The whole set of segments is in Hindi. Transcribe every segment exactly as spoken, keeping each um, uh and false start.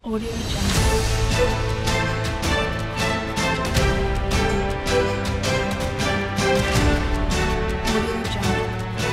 Audio Jungle. Audio Jungle.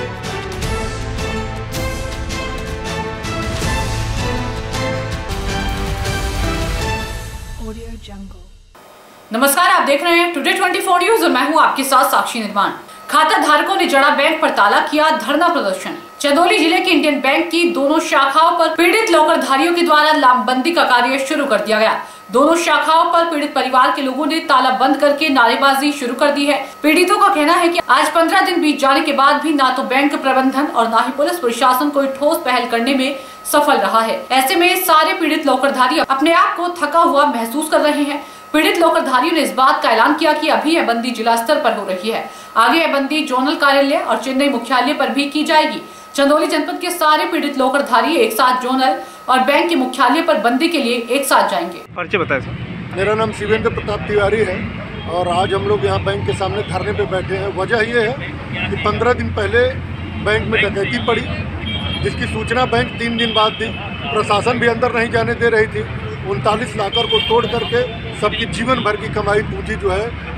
Audio Jungle. नमस्कार, आप देख रहे हैं टुडे ट्वेंटी फोर न्यूज और मैं हूं आपके साथ साक्षी निर्माण। खाता धारकों ने जड़ा बैंक पर ताला, किया धरना प्रदर्शन। चंदौली जिले के इंडियन बैंक की दोनों शाखाओं पर पीड़ित लॉकरधारियों के द्वारा लामबंदी का कार्य शुरू कर दिया गया। दोनों शाखाओं पर पीड़ित परिवार के लोगों ने ताला बंद करके नारेबाजी शुरू कर दी है। पीड़ितों का कहना है कि आज पंद्रह दिन बीत जाने के बाद भी ना तो बैंक प्रबंधन और ना ही पुलिस प्रशासन कोई ठोस पहल करने में सफल रहा है। ऐसे में सारे पीड़ित लॉकरधारी अपने आप को थका हुआ महसूस कर रहे हैं। पीड़ित लॉकरधारियों ने इस बात का ऐलान किया कि अभी यह बंदी जिला स्तर पर हो रही है, आगे यह बंदी जोनल कार्यालय और चेन्नई मुख्यालय पर भी की जाएगी। चंदौली जनपद के सारे पीड़ित लॉकरधारी एक साथ जोनल और बैंक के मुख्यालय पर बंदी के लिए एक साथ जाएंगे। परिचय बताएं सर। मेरा नाम शिवेंद्र प्रताप तिवारी है और आज हम लोग यहाँ बैंक के सामने धरने पे बैठे हैं। वजह ये है कि पंद्रह दिन पहले बैंक में डकैती पड़ी, जिसकी सूचना बैंक तीन दिन बाद दी। प्रशासन भी अंदर नहीं जाने दे रही थी। उनतालीस लाकर को तोड़ करके सबकी जीवन भर की कमाई पूंजी जो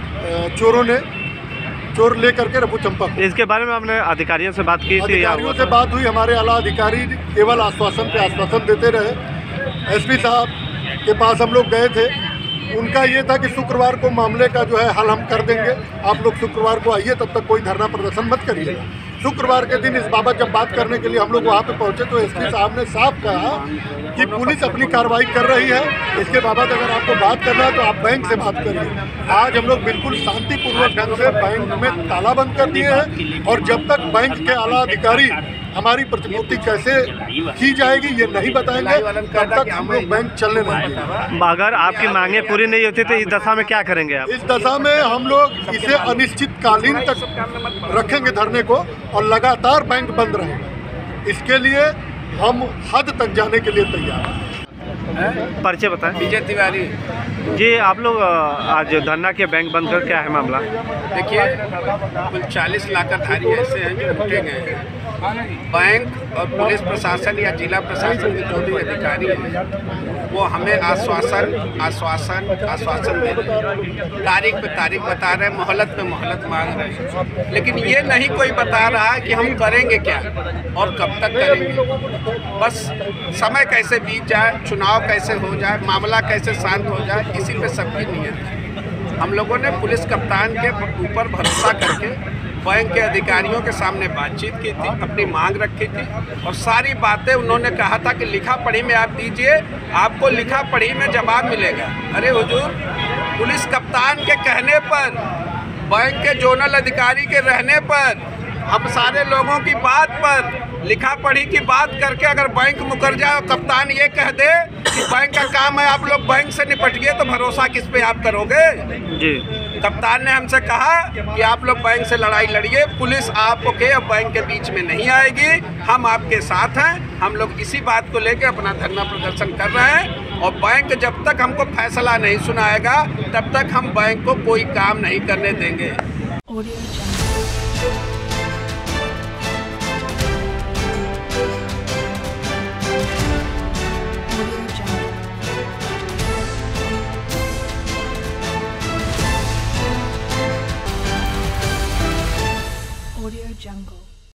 है चोरों ने चोर ले करके रफू चंपा को। इसके बारे में आपने अधिकारियों से बात की थी? अधिकारियों से बात हुई। हमारे आला अधिकारी केवल आश्वासन पे आश्वासन देते रहे। एसपी साहब के पास हम लोग गए थे। उनका ये था कि शुक्रवार को मामले का जो है हल हम कर देंगे, आप लोग शुक्रवार को आइए, तब तक कोई धरना प्रदर्शन मत करिए। शुक्रवार के दिन इस बाबत जब बात करने के लिए हम लोग वहाँ पे पहुँचे तो एसपी साहब ने साफ कहा कि पुलिस अपनी कार्रवाई कर रही है, इसके बाबत अगर आपको बात करना है तो आप बैंक से बात करिए। आज हम लोग बिल्कुल शांतिपूर्वक ढंग से बैंक में ताला बंद कर दिए हैं और जब तक बैंक के आला अधिकारी हमारी प्रतिपूर्ति कैसे की जाएगी ये नहीं बताएंगे, तब तक हम लोग बैंक चलने नहीं देंगे। अगर आपकी मांगे पूरी नहीं होती तो इस दशा में क्या करेंगे आप? इस दशा में हम लोग इसे अनिश्चितकालीन तक रखेंगे धरने को और लगातार बैंक बंद रहेगा। इसके लिए हम हद तक जाने के लिए तैयार हैं। परिचय बताएं। विजय तिवारी जी, आप लोग आज धरना के बैंक बंद कर, क्या है मामला? देखिए, कुल चालीस लाकरधारी ऐसे हैं जो लूटे गए हैं। बैंक और पुलिस प्रशासन या जिला प्रशासन के जो भी अधिकारी हैं वो हमें आश्वासन आश्वासन आश्वासन दे रहे हैं, तारीख पे तारीख बता रहे हैं, मोहलत पे मोहलत मांग रहे हैं, लेकिन ये नहीं कोई बता रहा है कि हम करेंगे क्या और कब तक करेंगे। बस समय कैसे बीत जाए, चुनाव कैसे हो जाए, मामला कैसे शांत हो जाए, इसी पे सबकी नीयत है। हम लोगों ने पुलिस कप्तान के ऊपर भरोसा करके बैंक के अधिकारियों के सामने बातचीत की थी, अपनी मांग रखी थी और सारी बातें उन्होंने कहा था कि लिखा पढ़ी में आप दीजिए, आपको लिखा पढ़ी में जवाब मिलेगा। अरे हुजूर, पुलिस कप्तान के कहने पर, बैंक के जोनल अधिकारी के रहने पर, हम सारे लोगों की बात पर, लिखा पढ़ी की बात करके अगर बैंक मुकर जाए और कप्तान ये कह दे कि बैंक का काम है, आप लोग बैंक से निपटिए, तो भरोसा किस पे आप करोगे? जी, कप्तान ने हमसे कहा कि आप लोग बैंक से लड़ाई लड़िए, पुलिस आपके और बैंक के बीच में नहीं आएगी, हम आपके साथ हैं। हम लोग इसी बात को लेकर अपना धरना प्रदर्शन कर रहे हैं और बैंक जब तक हमको फैसला नहीं सुनाएगा तब तक हम बैंक को कोई काम नहीं करने देंगे।